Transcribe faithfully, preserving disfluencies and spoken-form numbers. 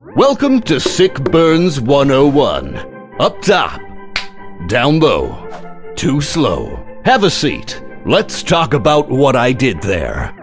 Welcome to Sick Burns one oh one. Up top, down low, too slow. Have a seat. Let's talk about what I did there.